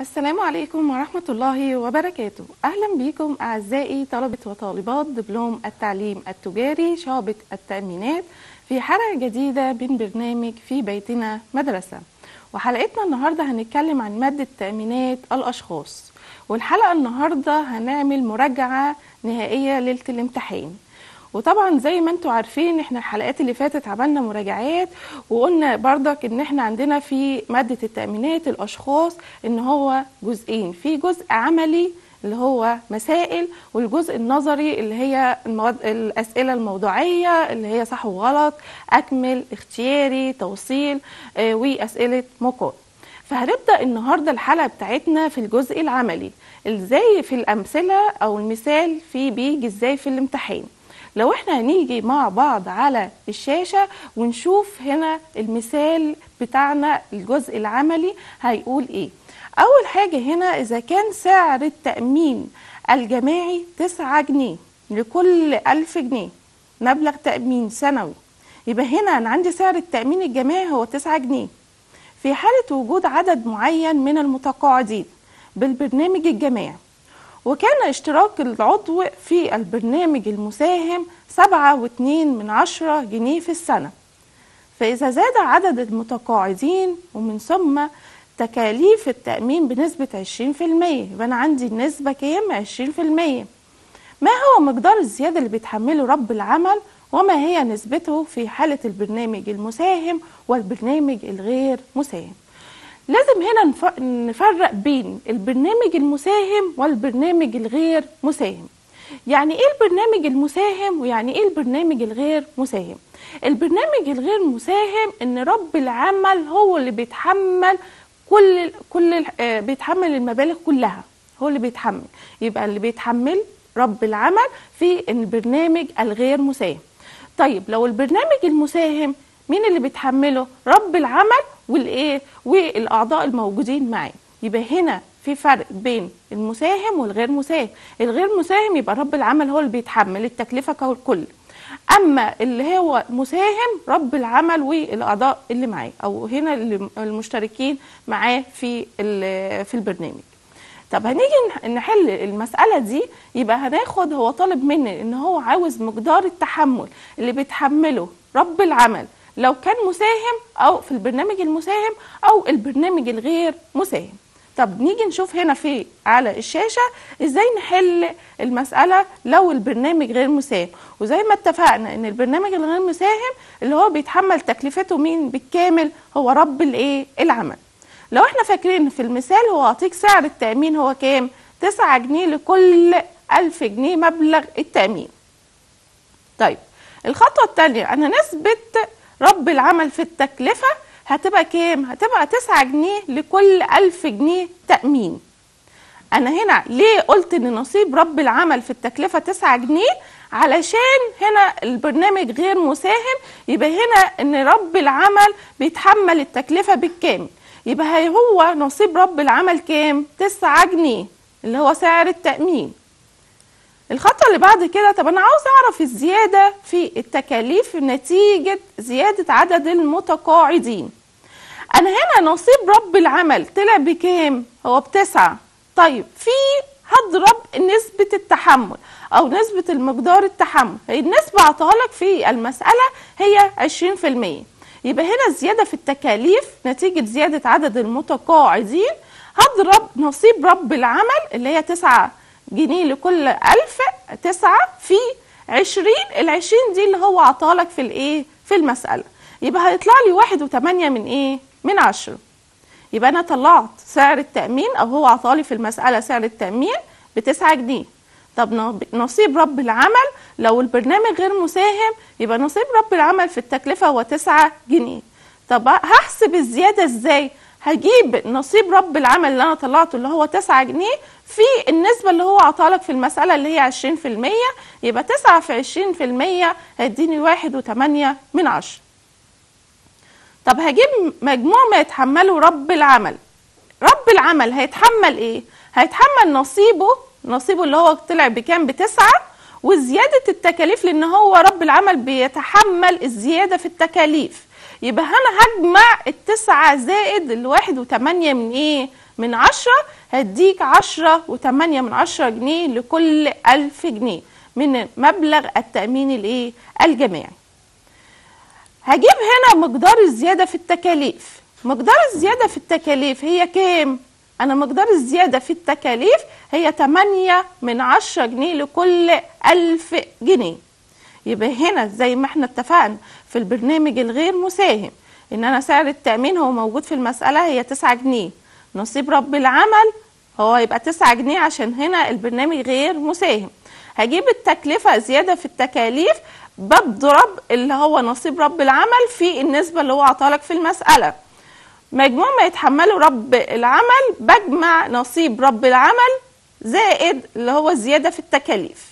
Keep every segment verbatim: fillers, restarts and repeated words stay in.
السلام عليكم ورحمة الله وبركاته. أهلا بكم أعزائي طلبة وطالبات دبلوم التعليم التجاري شعبة التأمينات في حلقة جديدة من برنامج في بيتنا مدرسة. وحلقتنا النهاردة هنتكلم عن مادة تأمينات الأشخاص، والحلقة النهاردة هنعمل مراجعة نهائية ليلة الامتحان. وطبعا زي ما انتوا عارفين احنا الحلقات اللي فاتت عملنا مراجعات وقلنا برضك ان احنا عندنا في مادة التأمينات الاشخاص ان هو جزئين، في جزء عملي اللي هو مسائل، والجزء النظري اللي هي المواد الاسئلة الموضوعية اللي هي صح وغلط، اكمل، اختياري، توصيل، اه واسئلة مقال. فهنبدأ النهاردة الحلقة بتاعتنا في الجزء العملي، ازاي في الامثلة او المثال في بيجي ازاي في الامتحان. لو احنا هنيجي مع بعض على الشاشة ونشوف هنا المثال بتاعنا الجزء العملي هيقول ايه. اول حاجة هنا اذا كان سعر التأمين الجماعي تسعة جنيه لكل ألف جنيه مبلغ تأمين سنوي، يبقى هنا انا عندي سعر التأمين الجماعي هو تسعة جنيه في حالة وجود عدد معين من المتقاعدين بالبرنامج الجماعي، وكان اشتراك العضو في البرنامج المساهم سبعة واتنين من عشرة جنيه في السنة. فإذا زاد عدد المتقاعدين ومن ثم تكاليف التأمين بنسبة عشرين في المية، يبقى أنا عندي النسبة كام؟ عشرين في المية. ما هو مقدار الزيادة اللي بيتحمله رب العمل وما هي نسبته في حالة البرنامج المساهم والبرنامج الغير مساهم؟ لازم هنا نفرق بين البرنامج المساهم والبرنامج الغير مساهم. يعني ايه البرنامج المساهم ويعني ايه البرنامج الغير مساهم؟ البرنامج الغير مساهم ان رب العمل هو اللي بيتحمل كل كل بيتحمل المبالغ كلها، هو اللي بيتحمل، يبقى اللي بيتحمل رب العمل في البرنامج الغير مساهم. طيب لو البرنامج المساهم مين اللي بيتحمله؟ رب العمل والايه والاعضاء الموجودين معاه. يبقى هنا في فرق بين المساهم والغير مساهم. الغير مساهم يبقى رب العمل هو اللي بيتحمل التكلفه ككل، اما اللي هو مساهم رب العمل والاعضاء اللي معاه او هنا المشتركين معاه في في البرنامج. طب هنيجي نحل المسألة دي، يبقى هناخد هو طالب مني ان هو عاوز مقدار التحمل اللي بيتحمله رب العمل لو كان مساهم او في البرنامج المساهم او البرنامج الغير مساهم. طب نيجي نشوف هنا في على الشاشة ازاي نحل المسألة لو البرنامج غير مساهم. وزي ما اتفقنا ان البرنامج الغير مساهم اللي هو بيتحمل تكلفته مين بالكامل؟ هو رب الايه العمل. لو احنا فاكرين في المثال هو اعطيك سعر التأمين هو كام؟ تسعة جنيه لكل ألف جنيه مبلغ التأمين. طيب الخطوة الثانية أنا نسبة رب العمل في التكلفة هتبقى كام؟ هتبقى تسعة جنيه لكل ألف جنيه تأمين. أنا هنا ليه قلت إن نصيب رب العمل في التكلفة تسعة جنيه؟ علشان هنا البرنامج غير مساهم، يبقى هنا إن رب العمل بيتحمل التكلفة بالكامل، يبقى هو نصيب رب العمل كام؟ تسعة جنيه اللي هو سعر التأمين. الخطوة اللي بعد كده، طب أنا عاوز أعرف الزيادة في التكاليف نتيجة زيادة عدد المتقاعدين. أنا هنا نصيب رب العمل طلع بكام؟ هو بتسعة. طيب في هضرب نسبة التحمل أو نسبة المقدار التحمل، النسبة عطاها في المسألة هي عشرين في المية. يبقى هنا الزيادة في التكاليف نتيجة زيادة عدد المتقاعدين هضرب نصيب رب العمل اللي هي تسعة جنيه لكل ألف، تسعة في عشرين، العشرين دي اللي هو عطالك في الايه في المسألة، يبقى هيطلع لي واحد وتمانية من ايه من عشرة. يبقى انا طلعت سعر التأمين او هو عطالي في المسألة سعر التأمين بتسعة جنيه. طب نصيب رب العمل لو البرنامج غير مساهم يبقى نصيب رب العمل في التكلفة هو تسعة جنيه. طب هحسب الزيادة ازاي؟ هجيب نصيب رب العمل اللي انا طلعته اللي هو تسعة جنيه في النسبة اللي هو عطالك في المسألة اللي هي عشرين في المية، يبقى تسعة في عشرين في المية هيديني واحد وتمانية من عشرة. طب هجيب مجموع ما يتحمله رب العمل. رب العمل هيتحمل ايه؟ هيتحمل نصيبه نصيبه اللي هو طلع بكام؟ بتسعة، وزيادة التكاليف لان هو رب العمل بيتحمل الزيادة في التكاليف، يبقى انا هجمع التسعة زائد الواحد وتمانية من ايه؟ من عشرة، هديك عشرة وتمانية من عشرة جنيه لكل ألف جنيه من مبلغ التأمين الايه؟ الجماعي. هجيب هنا مقدار الزيادة في التكاليف. مقدار الزيادة في التكاليف هي كام؟ أنا مقدار الزيادة في التكاليف هي تمانية من عشرة جنيه لكل ألف جنيه. يبقى هنا زي ما احنا اتفقنا في البرنامج الغير مساهم إن أنا سعر التأمين هو موجود في المسألة هي تسعة جنيه، نصيب رب العمل هو يبقى تسعة جنيه عشان هنا البرنامج غير مساهم. هجيب التكلفة زيادة في التكاليف، بضرب اللي هو نصيب رب العمل في النسبة اللي هو عطالك في المسألة. مجموع ما يتحمله رب العمل بجمع نصيب رب العمل زائد اللي هو زيادة في التكاليف.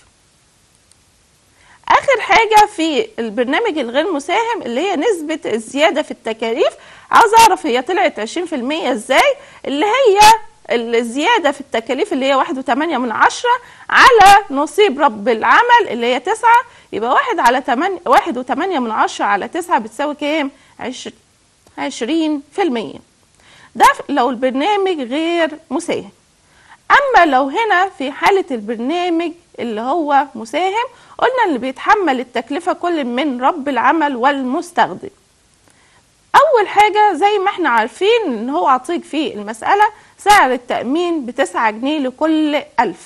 آخر حاجة في البرنامج الغير مساهم اللي هي نسبة الزيادة في التكاليف. عاوز أعرف هي طلعت عشرين في المية إزاي؟ اللي هي الزيادة في التكاليف اللي هي واحد وتمانية من عشرة على نصيب رب العمل اللي هي تسعة، يبقى واحد على تمانية واحد وتمانية من عشرة على تسعة بتساوي كام؟ عشرين في المية. ده لو البرنامج غير مساهم. أما لو هنا في حالة البرنامج اللي هو مساهم قلنا اللي بيتحمل التكلفة كل من رب العمل والمستخدم. أول حاجة زي ما احنا عارفين إن هو عطيك في المسألة سعر التأمين بتسعة جنيه لكل ألف،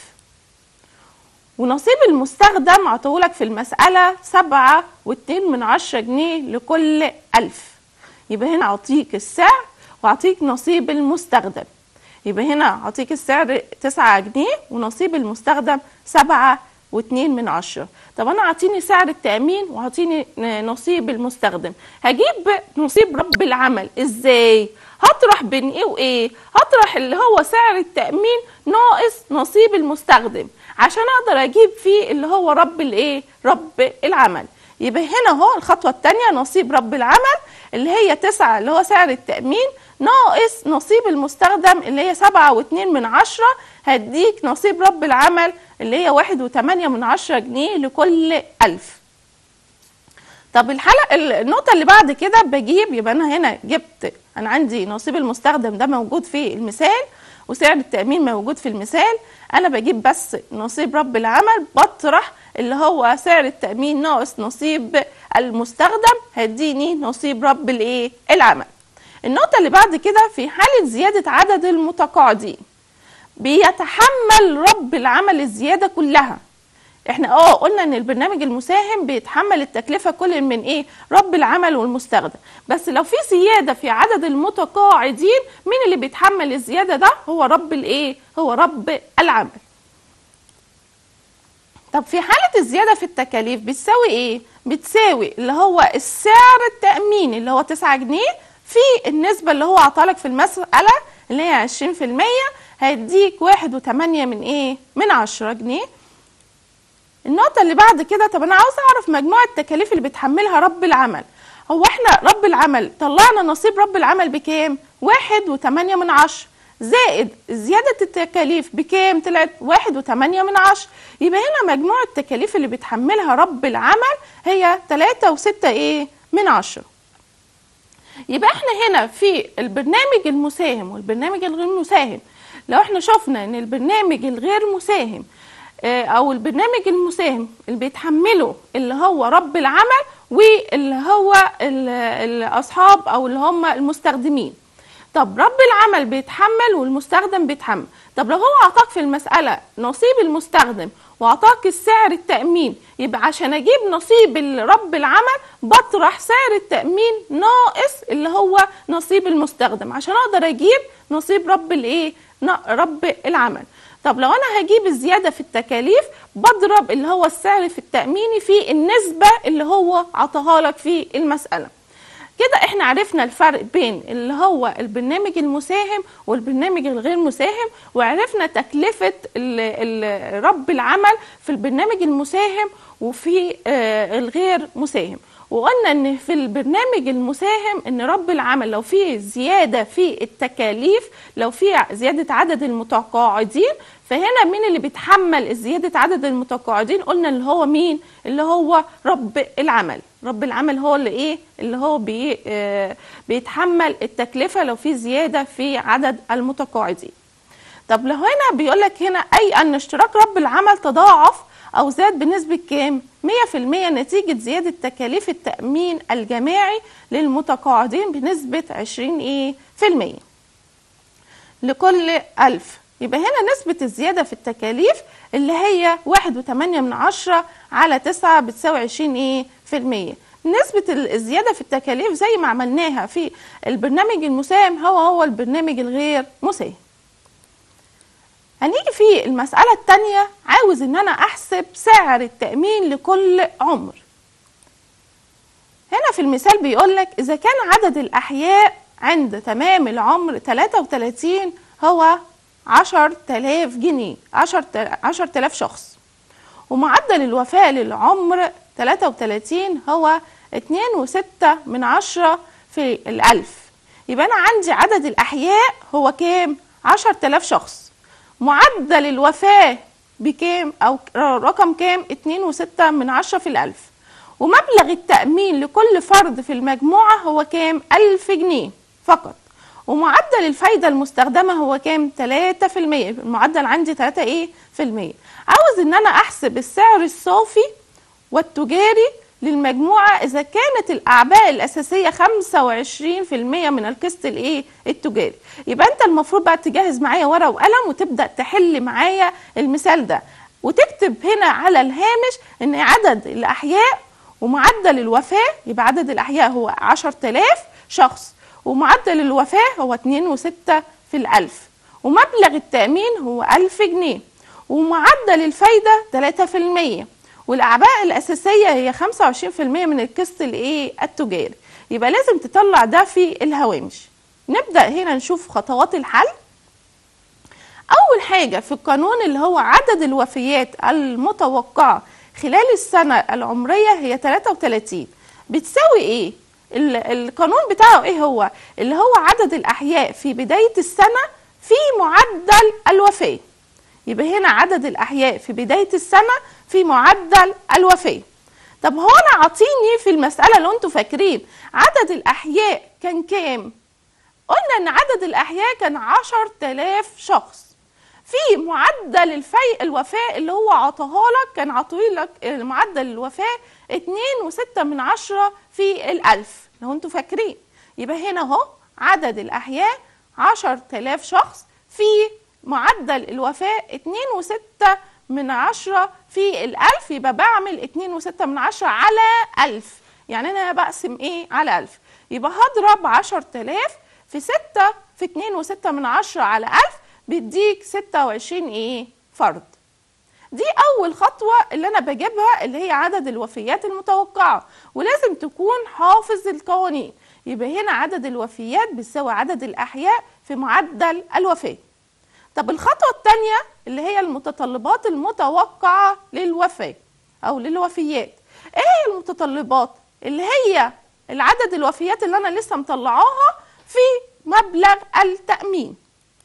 ونصيب المستخدم عطولك في المسألة سبعة واتنين من عشرة جنيه لكل ألف. يبقى هنا أعطيك السعر وأعطيك نصيب المستخدم. يبقى هنا أعطيك السعر تسعة جنيه ونصيب المستخدم سبعة واتنين من عشرة. طب أنا أعطيني سعر التأمين وأعطيني نصيب المستخدم، هجيب نصيب رب العمل إزاي؟ هطرح بين إيه وإيه؟ هطرح اللي هو سعر التأمين ناقص نصيب المستخدم عشان أقدر أجيب فيه اللي هو رب الإيه؟ رب العمل. يبقى هنا هو الخطوة التانية نصيب رب العمل اللي هي تسعة اللي هو سعر التأمين ناقص نصيب المستخدم اللي هي سبعة واتنين من عشرة، هديك نصيب رب العمل اللي هي واحد وتمانية من عشرة جنيه لكل ألف. طب الحلقة النقطة اللي بعد كده بجيب، يبقى أنا هنا جبت أنا عندي نصيب المستخدم ده موجود في المثال وسعر التأمين موجود في المثال، أنا بجيب بس نصيب رب العمل بطرح اللي هو سعر التأمين ناقص نصيب المستخدم هديني نصيب رب الإيه؟ العمل. النقطة اللي بعد كده في حالة زيادة عدد المتقاعدين بيتحمل رب العمل الزيادة كلها. احنا اه قلنا ان البرنامج المساهم بيتحمل التكلفة كل من ايه؟ رب العمل والمستخدم، بس لو في زيادة في عدد المتقاعدين مين اللي بيتحمل الزيادة ده؟ هو رب الايه؟ هو رب العمل. طب في حالة الزيادة في التكاليف بتساوي ايه؟ بتساوي اللي هو السعر التأميني اللي هو تسعة جنيه في النسبة اللي هو عطالك في المسألة اللي هي عشرين في المية، هيديك واحد وتمانية من ايه؟ من عشرة جنيه. النقطة اللي بعد كده، طب انا عاوز اعرف مجموع التكاليف اللي بتحملها رب العمل. هو احنا رب العمل طلعنا نصيب رب العمل بكام؟ واحد وتمانية من عشرة زائد زيادة التكاليف بكام؟ طلعت واحد وتمانية من عشرة. يبقى هنا مجموع التكاليف اللي بتحملها رب العمل هي تلاتة وستة ايه؟ من عشرة. يبقى احنا هنا في البرنامج المساهم والبرنامج الغير مساهم، لو احنا شفنا ان البرنامج الغير مساهم او البرنامج المساهم اللي بيتحمله اللي هو رب العمل واللي هو الاصحاب او اللي هم المستخدمين. طب رب العمل بيتحمل والمستخدم بيتحمل. طب لو هو اعطاك في المسألة نصيب المستخدم واعطاك السعر التأمين، يبقى عشان اجيب نصيب رب العمل بطرح سعر التأمين ناقص اللي هو نصيب المستخدم عشان اقدر اجيب نصيب رب الايه؟ رب العمل. طب لو انا هجيب الزيادة في التكاليف بضرب اللي هو السعر في التأميني في النسبة اللي هو عطاها لك في المسألة. كده احنا عرفنا الفرق بين اللي هو البرنامج المساهم والبرنامج الغير مساهم، وعرفنا تكلفة رب العمل في البرنامج المساهم وفي الغير مساهم، وقلنا ان في البرنامج المساهم ان رب العمل لو في زياده في التكاليف، لو في زياده عدد المتقاعدين، فهنا مين اللي بيتحمل زياده عدد المتقاعدين؟ قلنا اللي هو مين؟ اللي هو رب العمل. رب العمل هو اللي ايه؟ اللي هو بي آه بيتحمل التكلفه لو في زياده في عدد المتقاعدين. طب لو هنا بيقول لك هنا اي ان اشتراك رب العمل تضاعف او زاد بنسبه كام؟ مية في المية نتيجه زياده تكاليف التامين الجماعي للمتقاعدين بنسبه عشرين ايه في المية لكل ألف. يبقى هنا نسبه الزياده في التكاليف اللي هي واحد وثمانية من عشرة على تسعة بتساوي عشرين ايه في المية. نسبه الزياده في التكاليف زي ما عملناها في البرنامج المساهم هو هو البرنامج الغير مساهم. هنيجي في المسألة التانية، عاوز ان انا احسب سعر التأمين لكل عمر. هنا في المثال بيقولك اذا كان عدد الاحياء عند تمام العمر ثلاثة وثلاثين هو عشرة آلاف جنيه، عشرة آلاف شخص، ومعدل الوفاة للعمر ثلاثة وثلاثين هو اتنين وستة من عشرة في الألف. يبقى انا عندي عدد الاحياء هو كام؟ عشرة آلاف شخص، معدل الوفاة بكام أو رقم كام؟ اتنين وستة من عشرة في الألف، ومبلغ التأمين لكل فرد في المجموعة هو كام؟ ألف جنيه فقط، ومعدل الفايدة المستخدمة هو كام؟ تلاتة في المية. المعدل عندي تلاتة ايه في المية. عاوز ان انا احسب السعر الصافي والتجاري للمجموعة إذا كانت الأعباء الأساسية خمسة وعشرين في المية من القسط الإيه؟ التجاري. يبقى أنت المفروض بقى تجهز معايا ورقة وقلم وتبدأ تحل معايا المثال ده، وتكتب هنا على الهامش إن عدد الأحياء ومعدل الوفاة، يبقى عدد الأحياء هو عشرة آلاف شخص، ومعدل الوفاة هو اتنين وستة في الألف، ومبلغ التأمين هو ألف جنيه، ومعدل الفايدة تلاتة في المية، والاعباء الاساسيه هي خمسة وعشرين في المية من القسط الايه؟ التجاري. يبقى لازم تطلع ده في الهوامش. نبدا هنا نشوف خطوات الحل. اول حاجه في القانون اللي هو عدد الوفيات المتوقعه خلال السنه العمريه هي ثلاثة وثلاثين، بتساوي ايه؟ القانون بتاعه ايه هو؟ اللي هو عدد الاحياء في بدايه السنه في معدل الوفاه. يبقى هنا عدد الأحياء في بداية السنة في معدل الوفاة. طب هو أنا عاطيني في المسألة اللي أنتوا فاكرين عدد الأحياء كان كام؟ قلنا إن عدد الأحياء كان عشرة آلاف شخص. في معدل الفي الوفاة اللي هو عطاها لك كان عطولك معدل الوفاة اتنين وستة من عشرة في الألف لو أنتوا فاكرين. يبقى هنا أهو عدد الأحياء عشرة آلاف شخص في معدل الوفاة اتنين وستة من عشرة في الألف، يبقى بعمل اتنين وستة من عشرة على ألف. يعني أنا بقسم إيه؟ على ألف. يبقى هضرب عشرة آلاف في ستة في اتنين وستة من عشرة على ألف بيديك ستة وعشرين إيه؟ فرد. دي أول خطوة اللي أنا بجيبها اللي هي عدد الوفيات المتوقعة، ولازم تكون حافظ القوانين. يبقى هنا عدد الوفيات بيساوي عدد الأحياء في معدل الوفاة. طب الخطوة الثانية اللي هي المتطلبات المتوقعة للوفاة أو للوفيات. إيه هي المتطلبات؟ اللي هي العدد الوفيات اللي أنا لسه مطلعاها في مبلغ التأمين،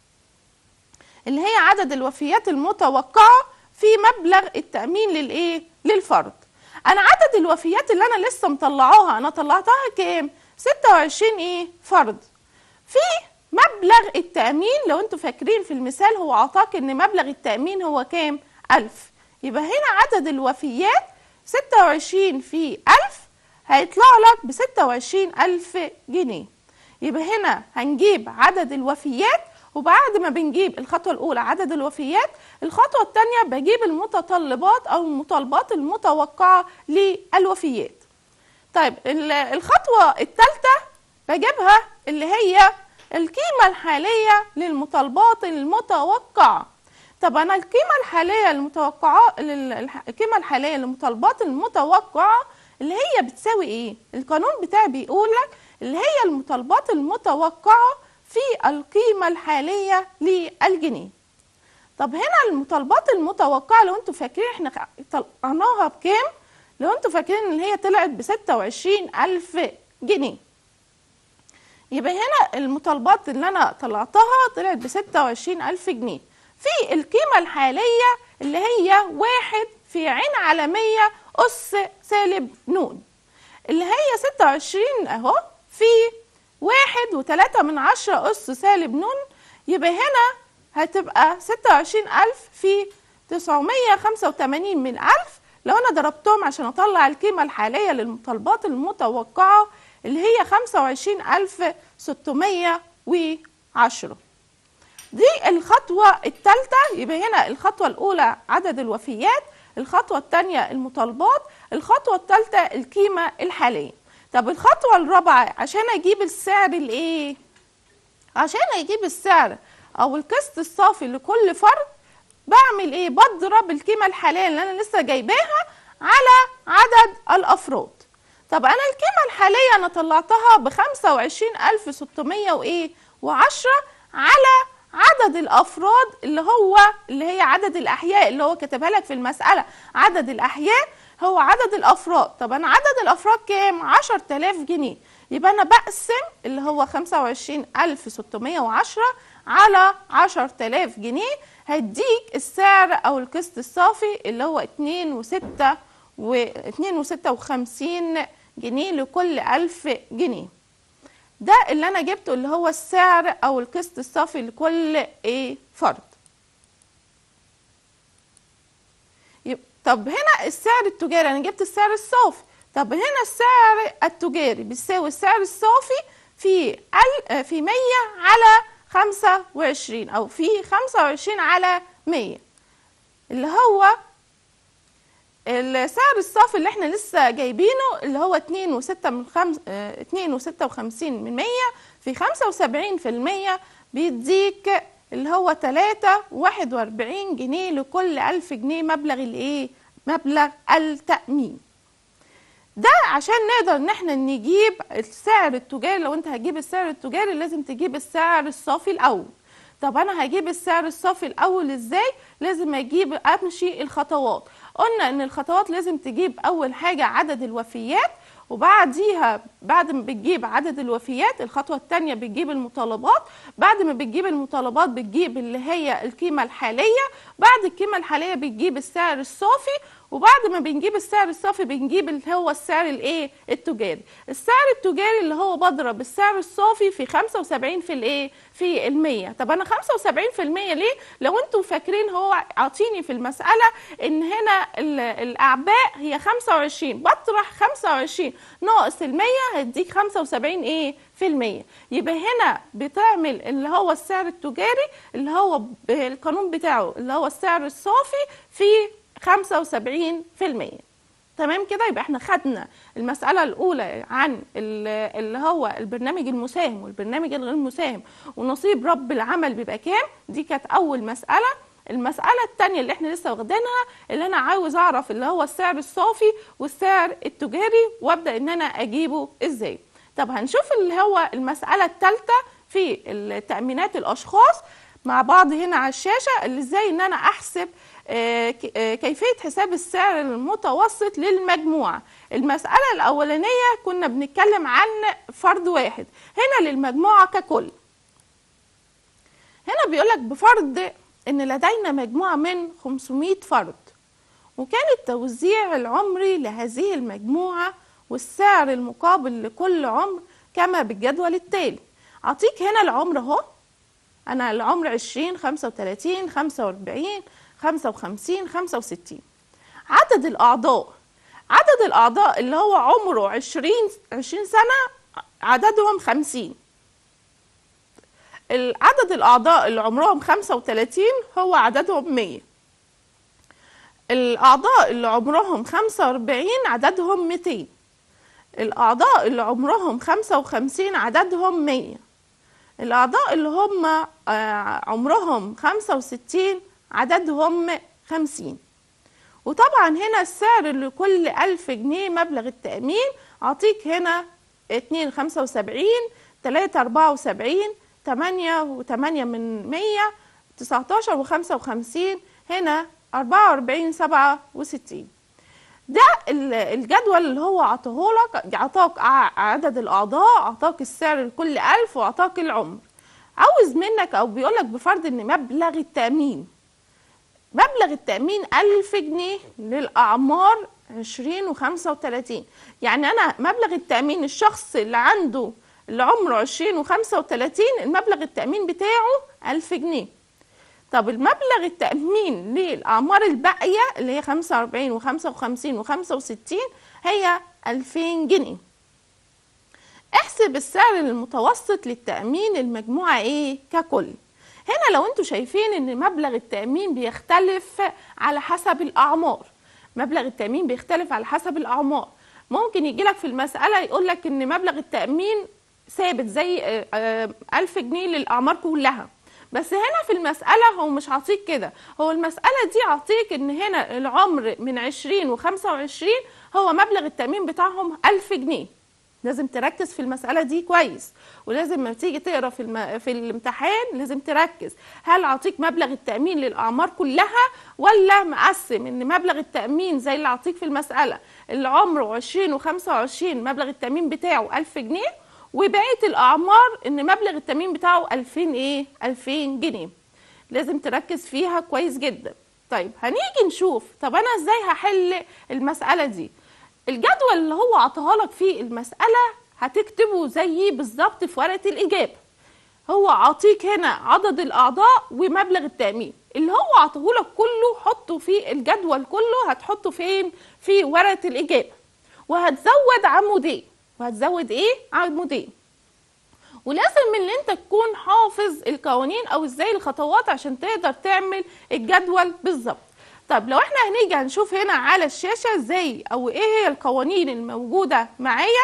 اللي هي عدد الوفيات المتوقعة في مبلغ التأمين للإيه؟ للفرد. أنا عدد الوفيات اللي أنا لسه مطلعاها أنا طلعتها كام؟ ستة وعشرين إيه؟ فرد. في مبلغ التأمين لو انتوا فاكرين في المثال هو عطاك ان مبلغ التأمين هو كام؟ ألف. يبقى هنا عدد الوفيات ستة وعشرين في ألف هيطلع لك ب ستة وعشرين ألف جنيه. يبقى هنا هنجيب عدد الوفيات، وبعد ما بنجيب الخطوة الأولى عدد الوفيات، الخطوة الثانية بجيب المتطلبات أو المطالبات المتوقعة للوفيات. طيب الخطوة الثالثة بجيبها اللي هي القيمة الحالية للمطالبات المتوقعة. طب أنا القيمة الحالية المتوقعة القيمة الحالية للمطالبات المتوقعة اللي هي بتساوي إيه؟ القانون بتاعي بيقول لك اللي هي المطالبات المتوقعة في القيمة الحالية للجنيه. طب هنا المطالبات المتوقعة لو أنتوا فاكرين إحنا طلعناها بكام؟ لو انتوا فاكرين ان هي طلعت ب ستة وعشرين ألف جنيه. يبقى هنا المطالبات اللي انا طلعتها طلعت ب ستة وعشرين ألف جنيه في القيمة الحالية اللي هي واحد في عين على مية أس سالب نون، اللي هي ستة وعشرين اهو في واحد وتلاتة من عشرة أس سالب نون. يبقى هنا هتبقى ستة وعشرين ألف في تسعمية خمسة وتمانين من ألف. لو أنا ضربتهم عشان أطلع القيمة الحالية للمطالبات المتوقعة اللي هي خمسة وعشرين ألف ستمية وعشرة. دي الخطوة الثالثة. يبقى هنا الخطوة الأولى عدد الوفيات، الخطوة الثانية المطالبات، الخطوة الثالثة القيمة الحالية. طب الخطوة الرابعة عشان أجيب السعر الإيه؟ عشان أجيب السعر أو القسط الصافي لكل فرد بعمل إيه؟ بضرب القيمة الحالية اللي أنا لسه جايباها على عدد الأفراد. طب أنا القيمة الحالية أنا طلعتها بخمسة وعشرين ألف ستمية وإيه؟ وعشرة على عدد الأفراد اللي هو اللي هي عدد الأحياء اللي هو كتبها لك في المسألة. عدد الأحياء هو عدد الأفراد. طب أنا عدد الأفراد كام؟ عشرة آلاف جنيه. يبقى أنا بقسم اللي هو خمسة وعشرين ألف ستمية وعشرة على عشرة آلاف جنيه، هيديك السعر أو القسط الصافي اللي هو اتنين وستة و اتنين وستة وخمسين جنيه لكل ألف جنيه. ده اللي أنا جبته اللي هو السعر أو القسط الصافي لكل إيه فرد. طب هنا السعر التجاري أنا جبت السعر الصافي. طب هنا السعر التجاري بيساوي السعر الصافي في ال في مية على خمسة وعشرين أو في خمسة وعشرين على مية، اللي هو السعر الصافي اللي احنا لسه جايبينه اللي هو اتنين وستة من خمس اه اتنين وستة وخمسين من مية في خمسة وسبعين في المية بيديك اللي هو تلاتة وواحد وأربعين جنيه لكل ألف جنيه مبلغ الايه؟ مبلغ التأمين. ده عشان نقدر ان احنا نجيب السعر التجاري. لو انت هتجيب السعر التجاري لازم تجيب السعر الصافي الاول. طب انا هجيب السعر الصافي الاول ازاي؟ لازم اجيب امشي الخطوات. قلنا ان الخطوات لازم تجيب اول حاجة عدد الوفيات، وبعديها بعد ما بتجيب عدد الوفيات الخطوة الثانية بتجيب المطالبات، بعد ما بتجيب المطالبات بتجيب اللي هي القيمة الحالية، بعد القيمة الحالية بتجيب السعر الصافي، وبعد ما بنجيب السعر الصافي بنجيب اللي هو السعر الايه؟ التجاري. السعر التجاري اللي هو بضرب السعر الصافي في خمسة وسبعين في الايه؟ في المية. طب انا خمسة وسبعين في المية ليه؟ لو انتوا فاكرين هو عاطيني في المسألة ان هنا الاعباء هي خمسة وعشرين، بطرح خمسة وعشرين ناقص المية هيديك خمسة وسبعين ايه؟ في المية. يبقى هنا بتعمل اللي هو السعر التجاري اللي هو القانون بتاعه اللي هو السعر الصافي في خمسة وسبعين في المية. تمام كده؟ يبقى احنا خدنا المسألة الأولى عن اللي هو البرنامج المساهم والبرنامج الغير مساهم ونصيب رب العمل بيبقى كام. دي كانت أول مسألة. المسألة الثانية اللي احنا لسه واخدينها اللي أنا عاوز أعرف اللي هو السعر الصافي والسعر التجاري وأبدأ إن أنا أجيبه إزاي. طب هنشوف اللي هو المسألة الثالثة في التأمينات الأشخاص مع بعض هنا على الشاشة، اللي إزاي إن أنا أحسب كيفية حساب السعر المتوسط للمجموعة. المسألة الأولانية كنا بنتكلم عن فرد واحد، هنا للمجموعة ككل. هنا بيقولك بفرض إن لدينا مجموعة من خمسمائة فرد، وكان التوزيع العمري لهذه المجموعة والسعر المقابل لكل عمر كما بالجدول التالي. أعطيك هنا العمر أهو، أنا العمر عشرين، خمسة وتلاتين، خمسة وأربعين، خمسة وخمسين، خمسة وستين. عدد الأعضاء، عدد الأعضاء اللي هو عمره عشرين عشرين سنة عددهم خمسين. عدد الأعضاء اللي عمرهم خمسة وتلاتين هو عددهم مية. الأعضاء اللي عمرهم خمسة وأربعين عددهم ميتين. الأعضاء اللي عمرهم خمسة وخمسين عددهم مية. الأعضاء اللي هم عمرهم خمسة وستين عددهم خمسين. وطبعا هنا السعر لكل ألف جنيه مبلغ التأمين أعطيك هنا اتنين خمسة وسبعين، تلاتة أربعة وسبعين، تمانية وتمانية من مية، تسعتاشر وخمسة وخمسين، هنا أربعة وأربعين سبعة وستين. ده الجدول اللي هو عطاهولك، عطاك عدد الاعضاء، عطاك السعر لكل ألف، وعطاك العمر. عاوز منك او بيقولك بفرض ان مبلغ التأمين مبلغ التأمين ألف جنيه للأعمار عشرين وخمسة وتلاتين. يعني أنا مبلغ التأمين الشخص اللي عنده اللي عمره عشرين وخمسة وتلاتين المبلغ التأمين بتاعه ألف جنيه. طب المبلغ التأمين للأعمار الباقية اللي هي خمسة وأربعين وخمسة وخمسين وخمسة وستين هي ألفين جنيه. احسب السعر المتوسط للتأمين المجموعة ايه ككل. هنا لو انتوا شايفين ان مبلغ التأمين بيختلف على حسب الأعمار، مبلغ التأمين بيختلف على حسب الأعمار. ممكن يجيلك في المسألة يقولك ان مبلغ التأمين ثابت زي ألف جنيه للأعمار كلها، بس هنا في المسألة هو مش عطيك كده، هو المسألة دي عطيك ان هنا العمر من عشرين وخمسة وعشرين هو مبلغ التأمين بتاعهم ألف جنيه. لازم تركز في المسألة دي كويس، ولازم لما تيجي تقرا في الم... في الامتحان لازم تركز هل عطيك مبلغ التأمين للأعمار كلها ولا مقسم ان مبلغ التأمين زي اللي عطيك في المسألة اللي عمره عشرين وخمسة وعشرين مبلغ التأمين بتاعه ألف جنيه، وبقية الأعمار ان مبلغ التأمين بتاعه ألفين ايه ألفين جنيه. لازم تركز فيها كويس جدا. طيب هنيجي نشوف طب انا ازاي هحل المسألة دي. الجدول اللي هو عطاها لك في المسألة هتكتبه زي بالظبط في ورقة الإجابة. هو عطيك هنا عدد الأعضاء ومبلغ التأمين اللي هو عطاه لك كله، حطه في الجدول كله، هتحطه فين؟ في ورقة الإجابة، وهتزود عمودين. وهتزود إيه؟ عمودين. ولازم ان انت تكون حافظ القوانين او ازاي الخطوات عشان تقدر تعمل الجدول بالظبط. طب لو احنا هنيجي هنشوف هنا على الشاشة ازاي او ايه هي القوانين الموجودة معايا.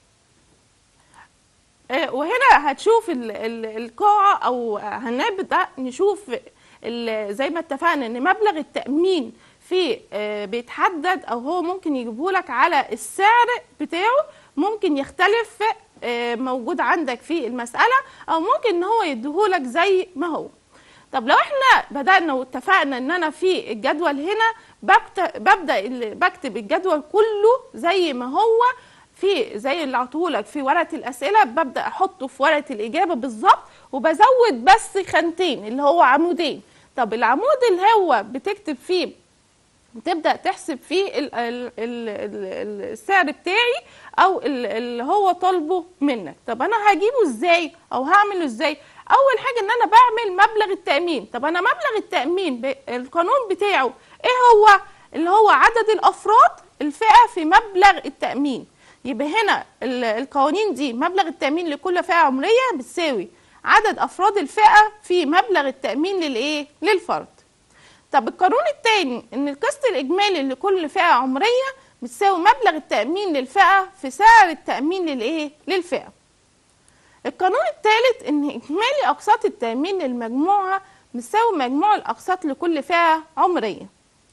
اه وهنا هتشوف ال ال القاعة او هنبدأ نشوف زي ما اتفقنا ان مبلغ التأمين في اه بيتحدد او هو ممكن يجيبهولك على السعر بتاعه، ممكن يختلف اه موجود عندك في المسألة، او ممكن ان هو يديهولك زي ما هو. طب لو احنا بدأنا واتفقنا ان انا في الجدول هنا ببدأ بكتب الجدول كله زي ما هو في زي اللي عطولك في ورقة الأسئلة، ببدأ احطه في ورقة الإجابة بالظبط، وبزود بس خانتين اللي هو عمودين. طب العمود اللي هو بتكتب فيه بتبدأ تحسب فيه ال ال ال السعر بتاعي او اللي هو طالبه منك. طب انا هجيبه ازاي او هعمله ازاي؟ اول حاجه ان انا بعمل مبلغ التأمين. طب انا مبلغ التأمين القانون بتاعه ايه هو؟ اللي هو عدد الافراد الفئه في مبلغ التأمين. يبقى هنا القوانين دي مبلغ التأمين لكل فئه عمريه بتساوي عدد افراد الفئه في مبلغ التأمين للايه؟ للفرد. طب القانون الثاني ان القسط الاجمالي لكل فئه عمريه بتساوي مبلغ التأمين للفئه في سعر التأمين للايه؟ للفئه. القانون الثالث ان اجمالي اقساط التأمين للمجموعه بتساوي مجموع الاقساط لكل فئه عمريه.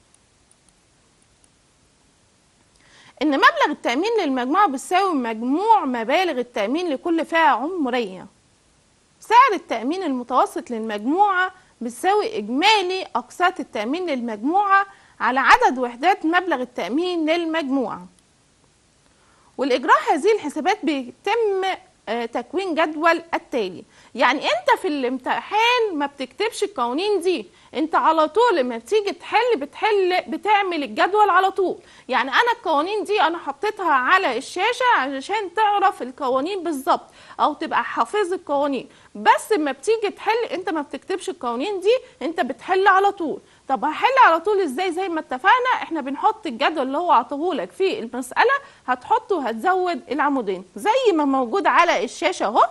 ان مبلغ التأمين للمجموعه بتساوي مجموع مبالغ التأمين لكل فئه عمريه. سعر التأمين المتوسط للمجموعه بتساوي اجمالي اقساط التأمين للمجموعه على عدد وحدات مبلغ التأمين للمجموعه. والاجراء هذه الحسابات بيتم تكوين جدول التالي. يعني انت في الامتحان ما بتكتبش القوانين دي، انت على طول لما بتيجي تحل بتحل بتعمل الجدول على طول. يعني انا القوانين دي انا حطيتها على الشاشة علشان تعرف القوانين بالظبط او تبقى حافظ القوانين، بس لما بتيجي تحل انت ما بتكتبش القوانين دي، انت بتحل على طول. طب هحل على طول ازاي؟ زي ما اتفقنا احنا بنحط الجدول اللي هو عطاهولك في المسألة، هتحطه وهتزود العمودين زي ما موجود على الشاشة اهو.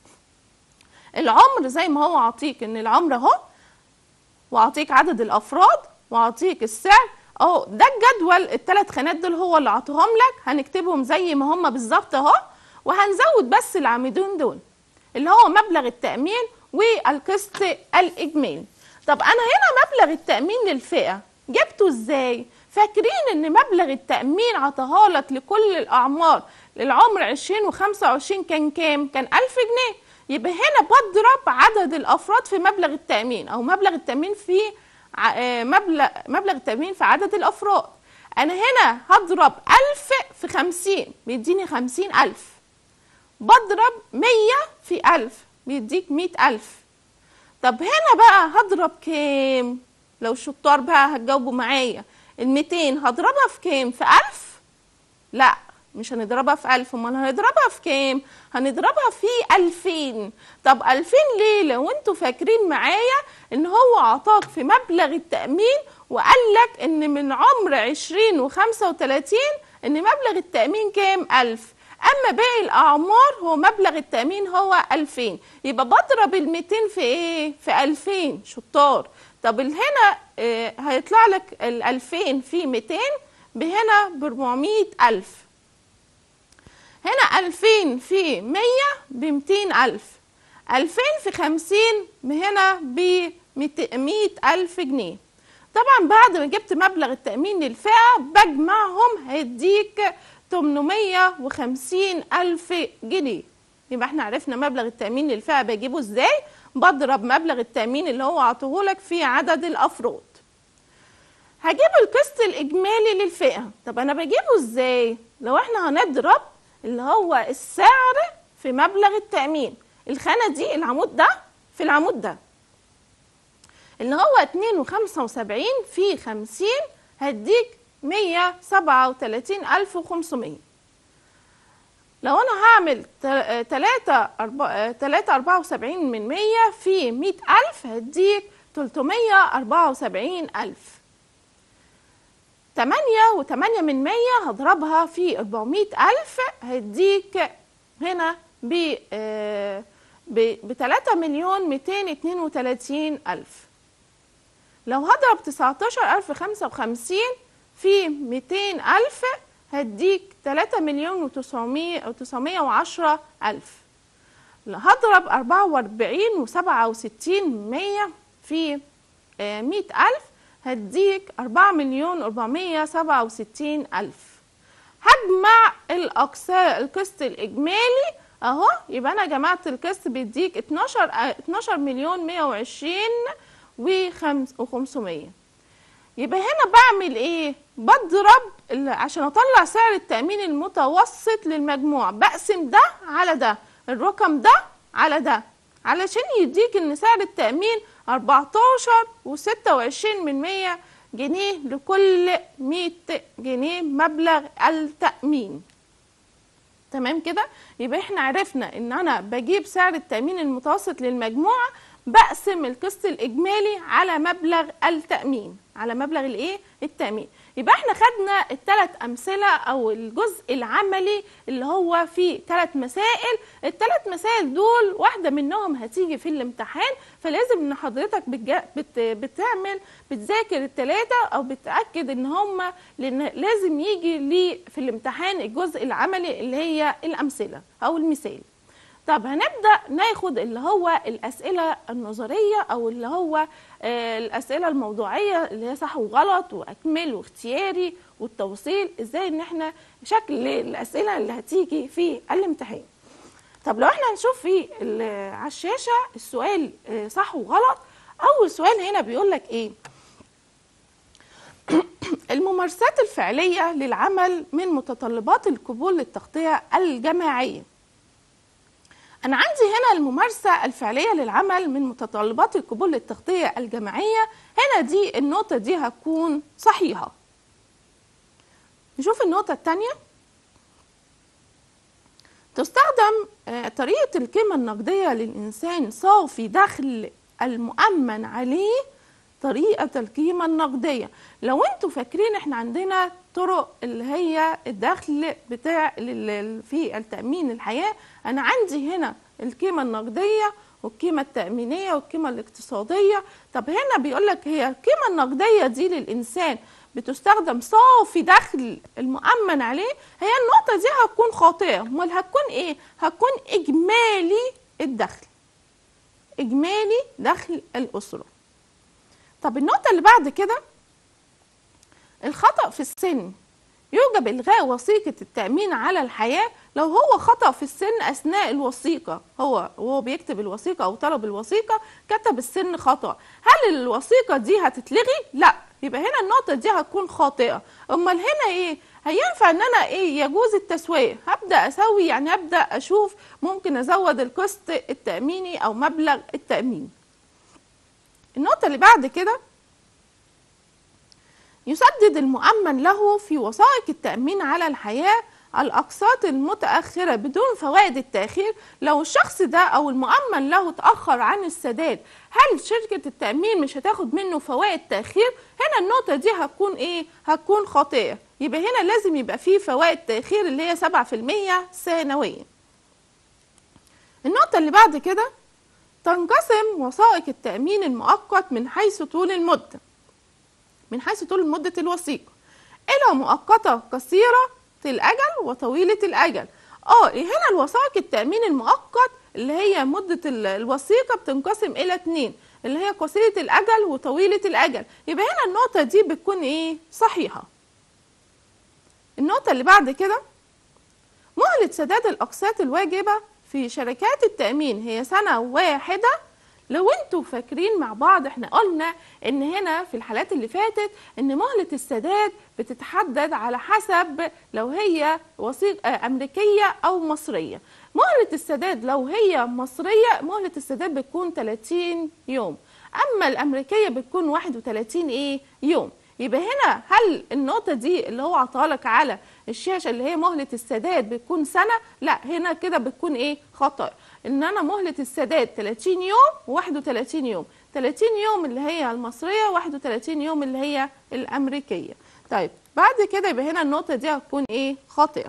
العمر زي ما هو عطيك ان العمر اهو، وعطيك عدد الافراد، وعطيك السعر اهو. ده الجدول الثلاث خانات دول هو اللي عطوهم لك، هنكتبهم زي ما هم بالظبط اهو، وهنزود بس العمودين دول اللي هو مبلغ التأمين والقسط الإجمالي. طب انا هنا مبلغ التأمين للفئة جبته ازاي؟ فاكرين ان مبلغ التأمين عطاها لك لكل الاعمار للعمر عشرين وخمسة وعشرين كان كام؟ كان ألف جنيه. يبقى هنا بضرب عدد الافراد في مبلغ التأمين او مبلغ التأمين في مبلغ مبلغ التأمين في عدد الافراد. انا هنا هضرب ألف في خمسين بيديني خمسين ألف، بضرب مية في ألف بيديك مية ألف. طب هنا بقى هضرب كام؟ لو الشطار بقى هتجاوبوا معايا، الميتين هضربها في كام؟ في ألف؟ لا مش هنضربها في ألف، امال هنضربها في كام؟ هنضربها في ألفين. طب ألفين ليه؟ لو انتوا فاكرين معايا ان هو عطاك في مبلغ التأمين وقال لك ان من عمر عشرين وخمسة وتلاتين ان مبلغ التأمين كام؟ ألف. اما باقي الاعمار هو مبلغ التأمين هو ألفين، يبقى بضرب الميتين في ايه؟ في ألفين. شطار. طب هنا اه هيطلع لك الألفين في ميتين بهنا بأربعمية ألف. هنا ألفين في مية بمتين ألف. ألفين في خمسين هنا بمية ألف جنيه. طبعا بعد ما جبت مبلغ التأمين للفئة بجمعهم هيديك تمنمية وخمسين ألف جنيه. يبقى احنا عرفنا مبلغ التأمين للفئة بجيبه ازاي؟ بضرب مبلغ التأمين اللي هو عطوهولك في عدد الأفراد. هجيب القسط الإجمالي للفئة. طب أنا بجيبه ازاي؟ لو احنا هنضرب اللي هو السعر في مبلغ التأمين، الخانة دي العمود ده في العمود ده اللي هو اتنين وخمسة وسبعين في خمسين هديك مية سبعة وتلاتين ألف وخمسمية. لو أنا هعمل تلاتة أربعة وسبعين من مية في مية ألف هديك تلتمية أربعة وسبعين ألف. تمانية وتمانية من مية هضربها في أربعمية ألف هديك هنا ب بتلاتة مليون ميتين اتنين وتلاتين ألف. لو هضرب تسعتاشر ألف خمسة وخمسين في ميتين ألف هديك تلاتة مليون وتسعمية وعشرة ألف. هضرب أربعة وأربعين وسبعة وستين من مية في مية ألف هديك أربعة مليون أربعمية سبعة وستين ألف. هجمع الأقساط القسط الإجمالي أهو، يبقى أنا جمعت القسط بيديك اتناشر اتناشر مليون مية وعشرين وخمسمية. يبقى هنا بعمل إيه؟ بضرب عشان أطلع سعر التأمين المتوسط للمجموع، بقسم ده على ده، الرقم ده على ده، علشان يديك إن سعر التأمين أربعتاشر وستة وعشرين من مية جنيه لكل مية جنيه مبلغ التأمين. تمام كده؟ يبقى احنا عرفنا ان انا بجيب سعر التأمين المتوسط للمجموعة، بقسم القسط الإجمالي على مبلغ التأمين، على مبلغ الايه؟ التأمين. يبقى احنا خدنا الثلاث أمثلة أو الجزء العملي اللي هو فيه ثلاث مسائل. الثلاث مسائل دول واحدة منهم هتيجي في الامتحان، فلازم ان حضرتك بت بتعمل بتذاكر الثلاثة أو بتأكد ان هم، لأن لازم يجي لي في الامتحان الجزء العملي اللي هي الأمثلة أو المثال. طب هنبدأ ناخد اللي هو الأسئلة النظرية أو اللي هو آه الأسئلة الموضوعية اللي هي صح وغلط وأكمل واختياري والتوصيل، إزاي إن إحنا شكل الأسئلة اللي هتيجي في الامتحان. طب لو إحنا هنشوف في على الشاشة السؤال آه صح وغلط. أول سؤال هنا بيقول لك إيه؟ الممارسات الفعلية للعمل من متطلبات القبول للتغطية الجماعية. أنا عندي هنا الممارسة الفعلية للعمل من متطلبات القبول للتغطية الجماعية، هنا دي النقطة دي هتكون صحيحة. نشوف النقطة الثانية. تستخدم طريقة القيمة النقدية للإنسان صافي دخل المؤمن عليه طريقة القيمة النقدية. لو انتوا فاكرين احنا عندنا طرق اللي هي الدخل بتاع في التأمين الحياة، انا عندي هنا القيمة النقدية والقيمة التأمينية والقيمة الاقتصادية. طب هنا بيقولك هي القيمة النقدية دي للإنسان بتستخدم صافي دخل المؤمن عليه، هي النقطة دي هتكون خاطئة. امال هتكون ايه؟ هتكون إجمالي الدخل، إجمالي دخل الأسرة. طب النقطة اللي بعد كده، الخطأ في السن. يوجب إلغاء وثيقة التأمين على الحياة لو هو خطأ في السن أثناء الوثيقة، هو وهو بيكتب الوثيقة أو طلب الوثيقة كتب السن خطأ، هل الوثيقة دي هتتلغي؟ لا، يبقى هنا النقطة دي هتكون خاطئة. امال هنا ايه؟ هينفع ان انا ايه؟ يجوز التسوية. هبدأ اسوي يعني هبدأ اشوف ممكن ازود القسط التأميني او مبلغ التأمين. النقطة اللي بعد كده، يسدد المؤمن له في وثائق التأمين على الحياة الأقساط المتأخرة بدون فوائد التأخير. لو الشخص ده أو المؤمن له تأخر عن السداد، هل شركة التأمين مش هتاخد منه فوائد تأخير؟ هنا النقطة دي هتكون إيه؟ هتكون خاطئة. يبقى هنا لازم يبقى فيه فوائد تأخير اللي هي سبعة في المية سنويا. النقطة اللي بعد كده، تنقسم وثائق التأمين المؤقت من حيث طول المدة من حيث طول مدة الوثيقة إلى مؤقتة قصيرة الأجل وطويلة الأجل. اه هنا الوثائق التأمين المؤقت اللي هي مدة الوثيقة بتنقسم إلى اتنين، اللي هي قصيرة الأجل وطويلة الأجل. يبقى هنا النقطة دي بتكون إيه؟ صحيحة. النقطة اللي بعد كده، مهلة سداد الأقساط الواجبة في شركات التأمين هي سنة واحدة. لو انتوا فاكرين مع بعض، احنا قلنا ان هنا في الحالات اللي فاتت ان مهلة السداد بتتحدد على حسب لو هي وثيقة امريكية او مصرية. مهلة السداد لو هي مصرية مهلة السداد بتكون ثلاثين يوم، اما الامريكية بتكون واحد وثلاثين ايه يوم. يبقى هنا هل النقطة دي اللي هو عطالك على الشاشة اللي هي مهلة السداد بتكون سنة؟ لا، هنا كده بتكون ايه؟ خطأ. ان انا مهلة السداد ثلاثين يوم وواحد وثلاثين يوم، ثلاثين يوم اللي هي المصرية وواحد وثلاثين يوم اللي هي الامريكية. طيب بعد كده يبقى هنا النقطة دي هتكون ايه؟ خاطئة.